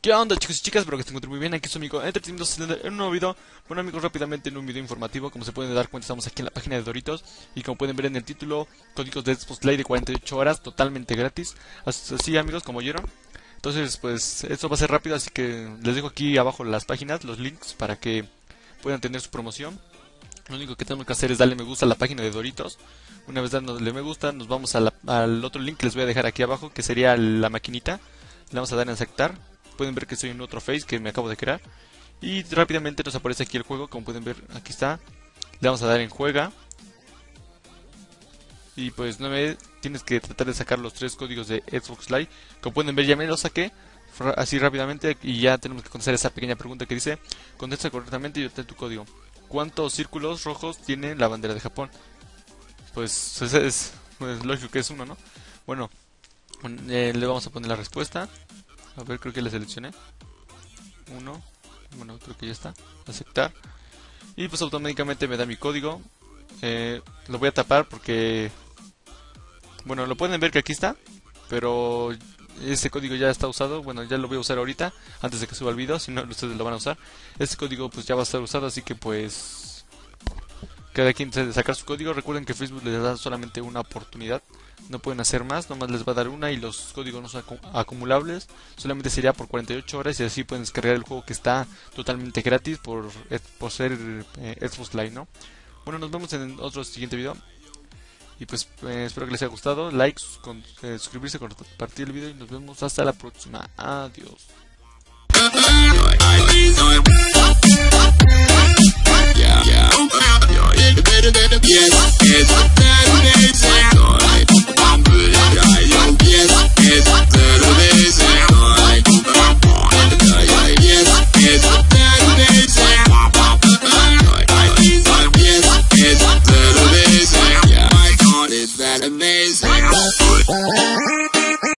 ¿Qué onda, chicos y chicas? Espero que se encuentren muy bien. Aquí es su amigo Entertainment en un nuevo video. Bueno, amigos, rápidamente en un video informativo. Como se pueden dar cuenta, estamos aquí en la página de Doritos. Y como pueden ver en el título, códigos de Xbox Live de 48 horas totalmente gratis. Así, amigos, como oyeron. Entonces, pues, esto va a ser rápido. Así que les dejo aquí abajo las páginas, los links, para que puedan tener su promoción. Lo único que tenemos que hacer es darle me gusta a la página de Doritos. Una vez dándole me gusta, nos vamos al otro link que les voy a dejar aquí abajo, que sería la maquinita. Le vamos a dar en aceptar. Pueden ver que soy en otro face que me acabo de crear. Y rápidamente nos aparece aquí el juego. Como pueden ver, aquí está. Le vamos a dar en juega. Y pues tienes que tratar de sacar los 3 códigos de Xbox Live. Como pueden ver, ya me los saqué así rápidamente. Y ya tenemos que contestar esa pequeña pregunta que dice: contesta correctamente y yo te doy tu código. ¿Cuántos círculos rojos tiene la bandera de Japón? Pues es lógico que es uno, ¿no? Bueno, le vamos a poner la respuesta. A ver, creo que le seleccioné. 1. Bueno, creo que ya está. Aceptar. Y pues automáticamente me da mi código. Lo voy a tapar porque... Bueno, lo pueden ver que aquí está. Pero ese código ya está usado. Bueno, ya lo voy a usar ahorita, antes de que suba el video. Si no, ustedes lo van a usar. Este código pues ya va a estar usado, así que pues... cada quien debe sacar su código. Recuerden que Facebook les da solamente una oportunidad. No pueden hacer más, nomás les va a dar una y los códigos no son acumulables. Solamente sería por 48 horas y así pueden descargar el juego que está totalmente gratis por ser Xbox Live, ¿no? Bueno, nos vemos en otro siguiente video. Y pues espero que les haya gustado. Likes, suscribirse, compartir el video y nos vemos hasta la próxima. Adiós. Amazing.